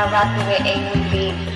now rocking with A1B.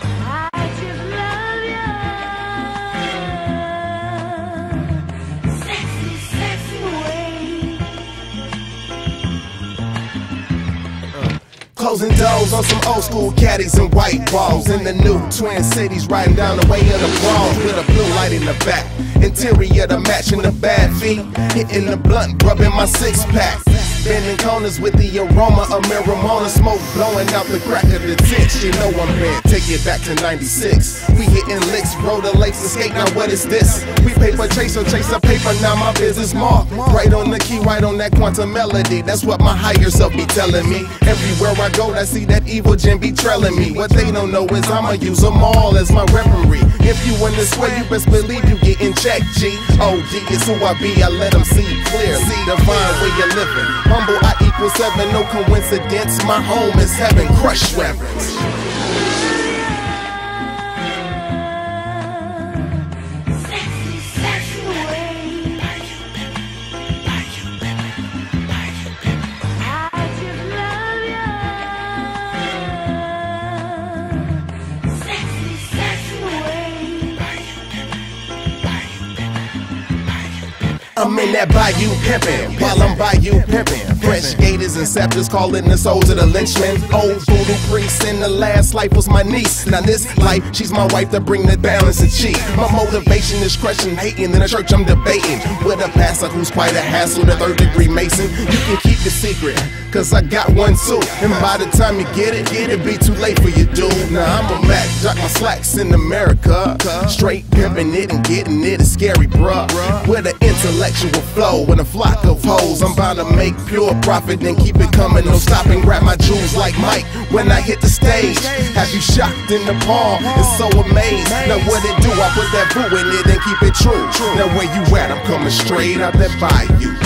Closing doors on some old school caddies and white walls. In the new Twin Cities, riding down the way of the brawls with a blue light in the back. Interior to matching the bad feet. Hitting the blunt, rubbing my six-pack. Bending corners with the aroma of marijuana smoke blowing out the crack of the tits. You know I'm bent, take it back to 96. We hitting licks, roll the lakes and skate, now what is this? We paper chaser, chase a paper, now my business mark. Right on the key, right on that quantum melody. That's what my higher self be telling me. Everywhere I go, I see that evil gin be trailing me. What they don't know is I'ma use them all as my weaponry. If you in this way, you best believe you get in check, G. OG is who I be, I let them see clear. See divine where you're living. Humble, I equal 7, no coincidence. My home is heaven, crush weapons. I'm in that bayou pimpin', while I'm bayou pimpin'. Fresh gators and scepters calling the souls of the lynchmen. Old voodoo priest in the last life was my niece. Now this life, she's my wife to bring the balance and cheat. My motivation is crushing, hating. In the church I'm debating with a pastor who's quite a hassle, the 3rd degree Mason. You can keep the secret, cause I got one too. And by the time you get it, it'll be too late for you, dude. Now I'm a Mac, jock my slacks in America. Straight pimping it and getting it is scary, bruh. With an intellectual flow and a flock of hoes, I'm bound to make pure profit, then keep it coming, no stopping. Grab my jewels like Mike when I hit the stage. Have you shocked in the palm and so amazed? Now what it do, I put that boo in it and keep it true. Now where you at, I'm coming straight out that bayou.